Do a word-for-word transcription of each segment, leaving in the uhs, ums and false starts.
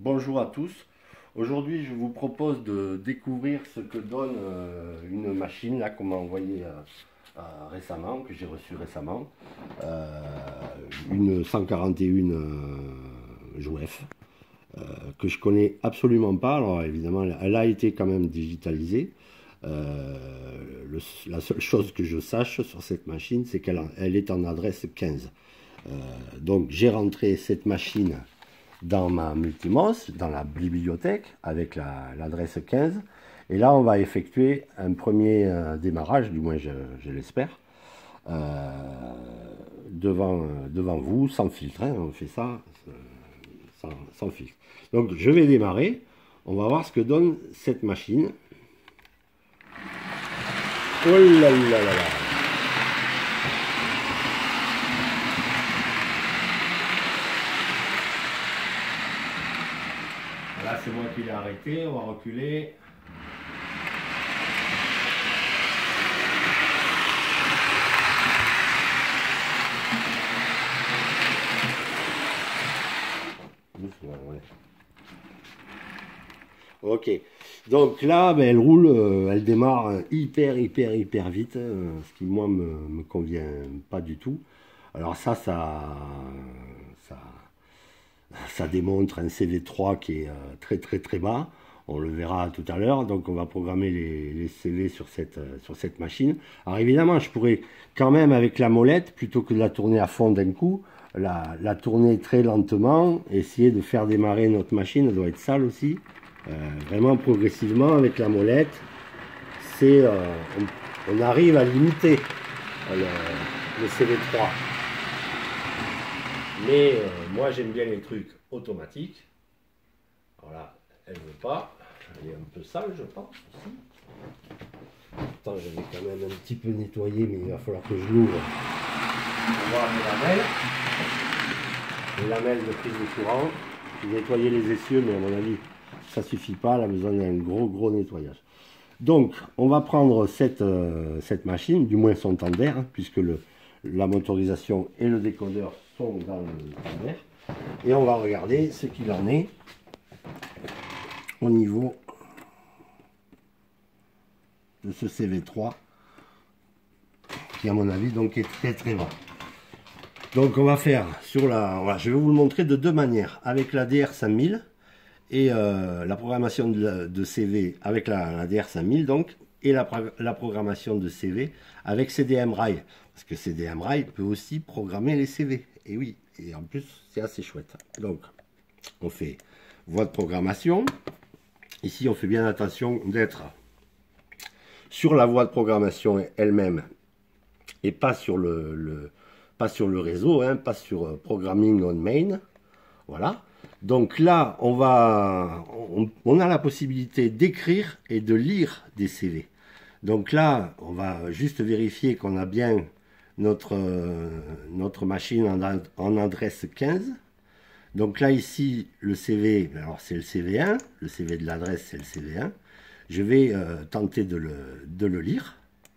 Bonjour à tous. Aujourd'hui, je vous propose de découvrir ce que donne euh, une machine là qu'on m'a envoyée euh, euh, récemment, que j'ai reçue récemment, euh, une cent quarante et un euh, Jouef, euh, que je connais absolument pas. Alors évidemment, elle a été quand même digitalisée. Euh, le, la seule chose que je sache sur cette machine, c'est qu'elle elle est en adresse quinze. Euh, donc j'ai rentré cette machine dans ma Multimos, dans la bibliothèque, avec l'adresse la, quinze. Et là, on va effectuer un premier euh, démarrage, du moins je, je l'espère, euh, devant, devant vous, sans filtre. Hein, on fait ça euh, sans, sans filtre. Donc, je vais démarrer. On va voir ce que donne cette machine. Oh là là là là! Là, c'est moi qui l'ai arrêté. On va reculer. Ok, donc là, ben, elle roule, euh, elle démarre hyper, hyper, hyper vite, hein, ce qui, moi, me, me convient pas du tout. Alors ça, ça, ça, ça démontre un C V trois qui est euh, très, très, très bas. On le verra tout à l'heure. Donc, on va programmer les, les C V sur cette, euh, sur cette machine. Alors, évidemment, je pourrais quand même, avec la molette, plutôt que de la tourner à fond d'un coup, la, la tourner très lentement, essayer de faire démarrer notre machine. Elle doit être sale aussi. Euh, vraiment progressivement avec la molette, c'est euh, on, on arrive à limiter euh, le, le C V trois. Mais euh, moi j'aime bien les trucs automatiques. Alors là, elle ne veut pas. Elle est un peu sale, je pense aussi. Attends, je vais quand même un petit peu nettoyer, mais il va falloir que je l'ouvre pour voir les lamelles. Les lamelles de prise de courant. J'ai nettoyé les essieux, mais à mon avis, ça suffit pas, elle a besoin d'un gros gros nettoyage. Donc on va prendre cette, euh, cette machine, du moins son temps d'air, hein, puisque le, la motorisation et le décodeur sont dans le temps d'air, et on va regarder ce qu'il en est au niveau de ce C V trois, qui à mon avis donc est très très bas. Donc on va faire sur la, voilà, je vais vous le montrer de deux manières, avec la D R cinq mille et euh, la programmation de, de C V avec la, la D R cinq mille donc, et la, la programmation de C V avec C D M Rail, parce que C D M Rail peut aussi programmer les C V, et oui, et en plus c'est assez chouette. Donc on fait voie de programmation, ici on fait bien attention d'être sur la voie de programmation elle-même et pas sur le, le, pas sur le réseau, hein, pas sur euh, programming on main, voilà. Donc là, on, va, on, on a la possibilité d'écrire et de lire des C V. Donc là, on va juste vérifier qu'on a bien notre, euh, notre machine en, en adresse quinze. Donc là, ici, le C V, alors c'est le C V un, le C V de l'adresse, c'est le C V un. Je vais euh, tenter de le, de le lire.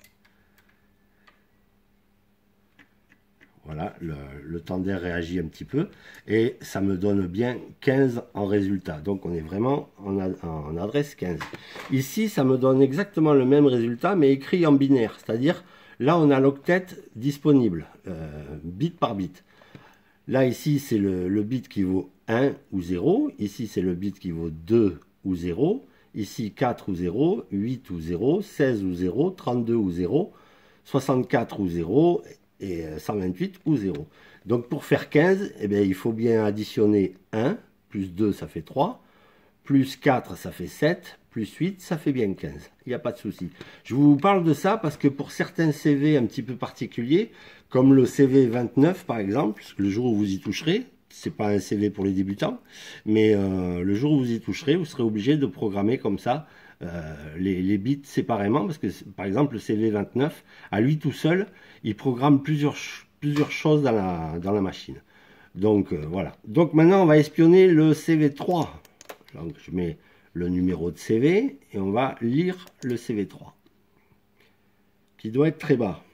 Voilà, le, le temps d'air réagit un petit peu et ça me donne bien quinze en résultat. Donc on est vraiment en, en adresse quinze. Ici, ça me donne exactement le même résultat mais écrit en binaire. C'est-à-dire, là on a l'octet disponible, euh, bit par bit. Là ici, c'est le, le bit qui vaut un ou zéro. Ici, c'est le bit qui vaut deux ou zéro. Ici, quatre ou zéro, huit ou zéro, seize ou zéro, trente-deux ou zéro, soixante-quatre ou zéro et cent vingt-huit ou zéro. Donc pour faire quinze, eh bien, il faut bien additionner un, plus deux ça fait trois, plus quatre ça fait sept, plus huit ça fait bien quinze. Il n'y a pas de souci. Je vous parle de ça parce que pour certains C V un petit peu particuliers, comme le C V vingt-neuf par exemple, le jour où vous y toucherez, c'est pas un C V pour les débutants, mais euh, le jour où vous y toucherez, vous serez obligé de programmer comme ça euh, les, les bits séparément, parce que par exemple le C V vingt-neuf, à lui tout seul, il programme plusieurs, plusieurs choses dans la, dans la machine. Donc euh, voilà. Donc maintenant on va espionner le C V trois. Donc je mets le numéro de C V et on va lire le C V trois, qui doit être très bas.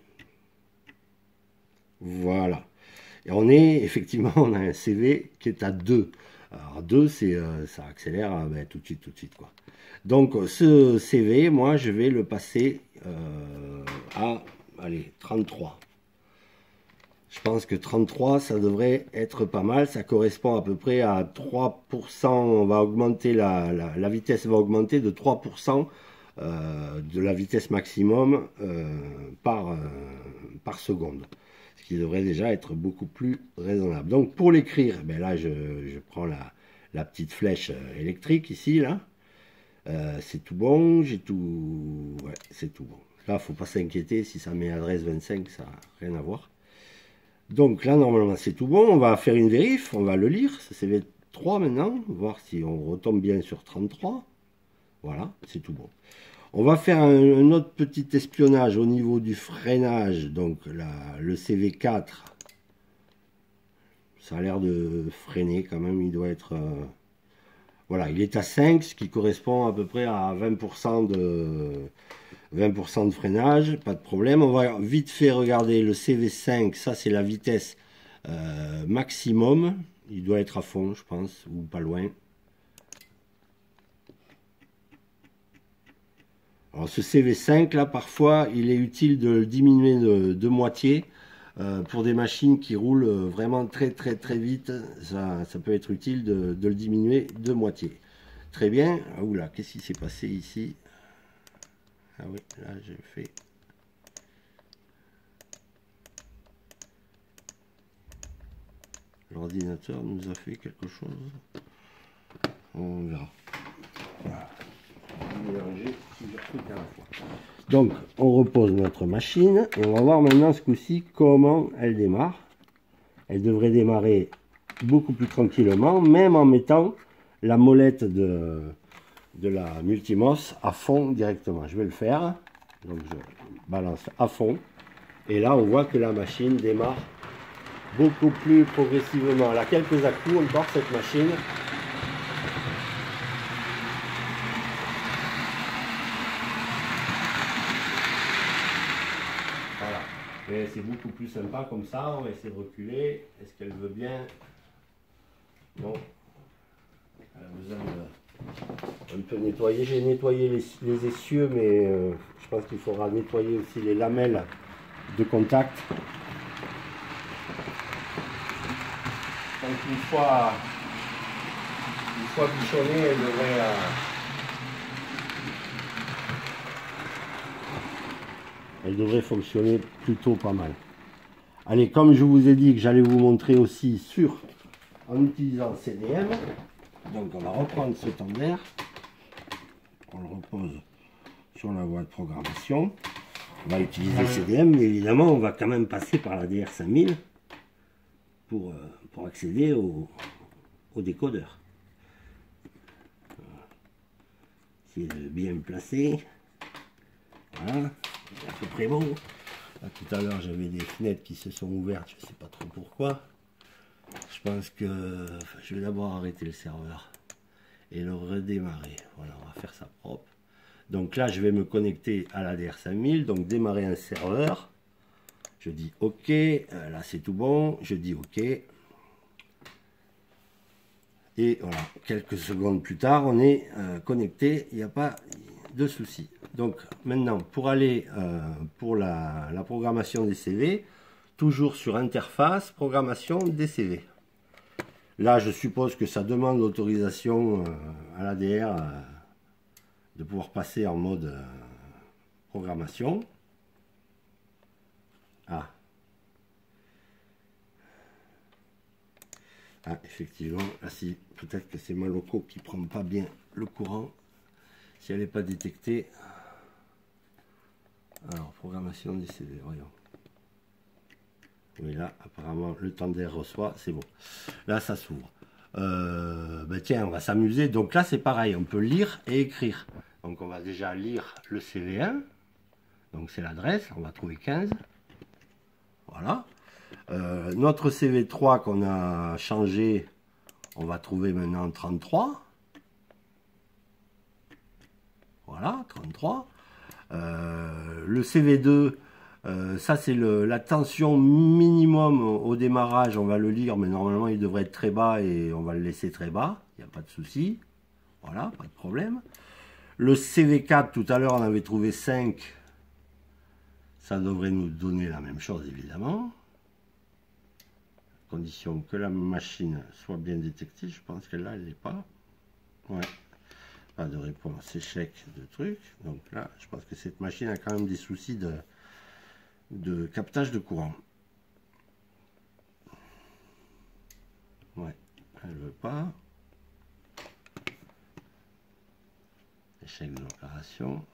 Voilà. Et on est, effectivement, on a un C V qui est à deux. Alors deux, c'est euh, ça accélère euh, ben, tout de suite, tout de suite quoi. Donc ce C V, moi je vais le passer euh, à allez, trente-trois. Je pense que trente-trois, ça devrait être pas mal. Ça correspond à peu près à trois pour cent. On va augmenter la, la, la vitesse va augmenter de trois pour cent euh, de la vitesse maximum euh, par, euh, par seconde. Ce qui devrait déjà être beaucoup plus raisonnable. Donc pour l'écrire, ben là je, je prends la, la petite flèche électrique ici, là. Euh, c'est tout bon, j'ai tout. Ouais, c'est tout bon. Là, faut pas s'inquiéter si ça met adresse vingt-cinq, ça n'a rien à voir. Donc là, normalement, c'est tout bon. On va faire une vérif, on va le lire. C'est C V trois maintenant, voir si on retombe bien sur trente-trois. Voilà, c'est tout bon. On va faire un, un autre petit espionnage au niveau du freinage. Donc la, le C V quatre, ça a l'air de freiner quand même. Il doit être... Euh, voilà, il est à cinq, ce qui correspond à peu près à vingt pour cent de... vingt pour cent de freinage, pas de problème. On va vite fait regarder le C V cinq, ça c'est la vitesse euh, maximum. Il doit être à fond, je pense, ou pas loin. Alors ce C V cinq là, parfois, il est utile de le diminuer de, de moitié. Euh, pour des machines qui roulent vraiment très très très vite, ça, ça peut être utile de, de le diminuer de moitié. Très bien. Ah, oula, qu'est-ce qui s'est passé ici? Ah oui, là j'ai fait... L'ordinateur nous a fait quelque chose. On verra. Voilà. Donc, on repose notre machine et on va voir maintenant ce coup-ci comment elle démarre. Elle devrait démarrer beaucoup plus tranquillement, même en mettant la molette de, de la Multimos à fond directement. Je vais le faire. Donc, je balance à fond. Et là, on voit que la machine démarre beaucoup plus progressivement. Elle a quelques à-coups encore, cette machine. Voilà. Mais c'est beaucoup plus sympa comme ça. On va essayer de reculer. Est-ce qu'elle veut bien? Non. Elle a besoin de... un peu nettoyer. J'ai nettoyé les, les essieux, mais euh, je pense qu'il faudra nettoyer aussi les lamelles de contact. Donc une fois, une fois bichonnée, elle devrait, euh, elle devrait fonctionner plutôt pas mal. Allez, comme je vous ai dit que j'allais vous montrer aussi sur, en utilisant C D M, donc on va reprendre ce tender, on le repose sur la voie de programmation, on va utiliser C D M, mais évidemment on va quand même passer par la D R cinq mille pour, euh, pour accéder au, au décodeur. Essayer de bien me placer, voilà, c'est à peu près bon. Là, tout à l'heure j'avais des fenêtres qui se sont ouvertes, je ne sais pas trop pourquoi. Je pense que enfin, je vais d'abord arrêter le serveur et le redémarrer. Voilà, on va faire ça propre. Donc là, je vais me connecter à la D R cinq mille, donc démarrer un serveur. Je dis OK, euh, là c'est tout bon, je dis OK. Et voilà, quelques secondes plus tard, on est euh, connecté, il n'y a pas de souci. Donc maintenant, pour aller euh, pour la, la programmation des C V, toujours sur interface, programmation des C V. Là, je suppose que ça demande l'autorisation euh, à l'A D R euh, de pouvoir passer en mode euh, programmation. Ah. Ah, effectivement, là, si, peut-être que c'est ma loco qui ne prend pas bien le courant. Si elle n'est pas détectée. Alors, programmation des C V, voyons. Oui, là, apparemment, le tender reçoit, c'est bon. Là, ça s'ouvre. Euh, ben tiens, on va s'amuser. Donc là, c'est pareil, on peut lire et écrire. Donc, on va déjà lire le C V un. Donc, c'est l'adresse, on va trouver quinze. Voilà. Euh, notre C V trois qu'on a changé, on va trouver maintenant trente-trois. Voilà, trente-trois. Euh, le C V deux, Euh, ça, c'est la tension minimum au démarrage. On va le lire, mais normalement, il devrait être très bas et on va le laisser très bas. Il n'y a pas de souci. Voilà, pas de problème. Le C V quatre, tout à l'heure, on avait trouvé cinq. Ça devrait nous donner la même chose, évidemment. Condition que la machine soit bien détectée. Je pense que là, elle n'est pas. Ouais. Pas de réponse échec de truc. Donc là, je pense que cette machine a quand même des soucis de, de captage de courant. Ouais, elle veut pas. Échec de l'opération.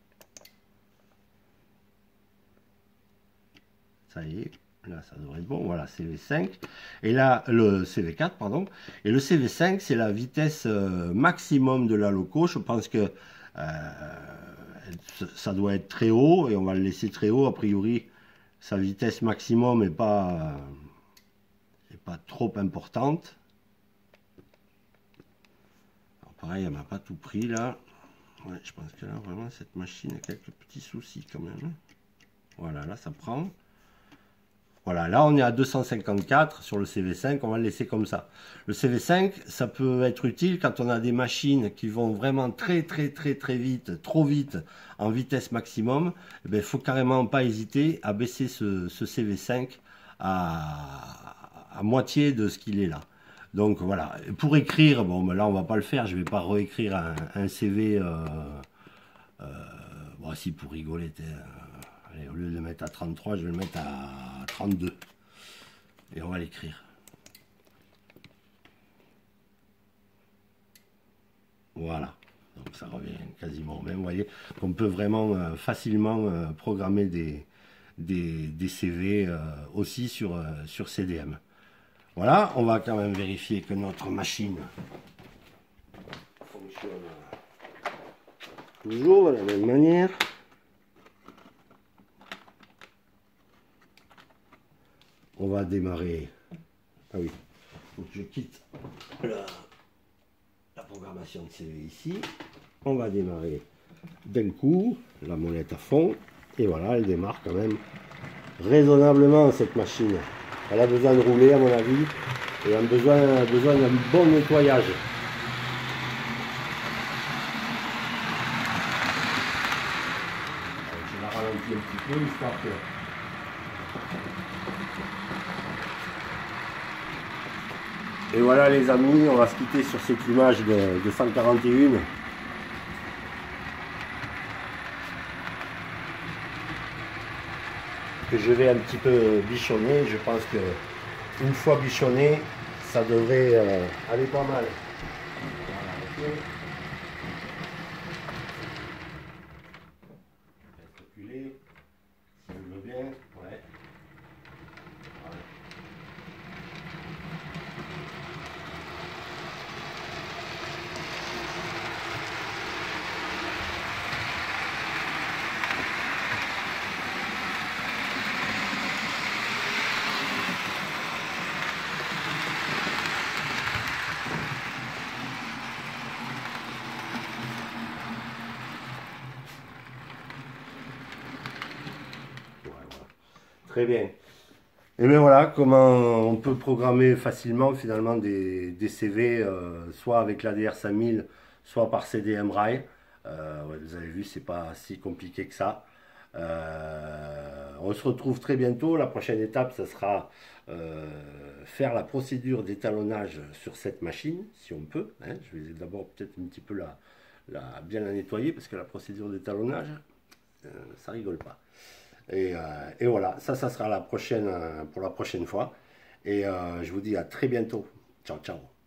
Ça y est, là ça devrait être bon. Voilà, C V cinq. Et là, le C V quatre, pardon. Et le C V cinq, c'est la vitesse euh, maximum de la loco. Je pense que euh, ça doit être très haut et on va le laisser très haut. A priori, sa vitesse maximum n'est pas, euh, est pas trop importante. Alors pareil, elle m'a pas tout pris là. Ouais, je pense que là, vraiment, cette machine a quelques petits soucis quand même. Voilà, là, ça prend. Voilà, là, on est à deux cent cinquante-quatre sur le C V cinq. On va le laisser comme ça. Le C V cinq, ça peut être utile quand on a des machines qui vont vraiment très, très, très, très vite, trop vite, en vitesse maximum. Il ne faut carrément pas hésiter à baisser ce, ce C V cinq à, à moitié de ce qu'il est là. Donc voilà, pour écrire, bon là on va pas le faire, je vais pas réécrire un, un C V, euh, euh, bon si pour rigoler, euh, allez, au lieu de le mettre à trente-trois, je vais le mettre à trente-deux, et on va l'écrire. Voilà, donc ça revient quasiment au même, vous voyez, qu'on peut vraiment euh, facilement euh, programmer des, des, des C V euh, aussi sur, euh, sur C D M. Voilà, on va quand même vérifier que notre machine fonctionne toujours de la même manière. On va démarrer. Ah oui, il faut que je quitte la, la programmation de C V ici. On va démarrer d'un coup, la molette à fond. Et voilà, elle démarre quand même raisonnablement cette machine. Elle a besoin de rouler à mon avis et elle a besoin, besoin d'un bon nettoyage. Alors, je la ralentis un petit peu histoire que... Et voilà les amis, on va se quitter sur cette image de, de cent quarante et un. Que je vais un petit peu bichonner. Je pense que une fois bichonné, ça devrait euh, aller pas mal. Voilà, okay. Reculer, si elle veut bien, ouais. Voilà. Très bien. Et bien voilà comment on peut programmer facilement finalement des, des C V, euh, soit avec l'A D R cinq mille, soit par C D M Rail. Euh, ouais, vous avez vu, c'est pas si compliqué que ça. Euh, on se retrouve très bientôt. La prochaine étape, ce sera euh, faire la procédure d'étalonnage sur cette machine, si on peut. Hein. Je vais d'abord peut-être un petit peu la, la, bien la nettoyer, parce que la procédure d'étalonnage, euh, ça rigole pas. Et, euh, et voilà, ça, ça sera la prochaine, euh, pour la prochaine fois. Et euh, je vous dis à très bientôt. Ciao, ciao.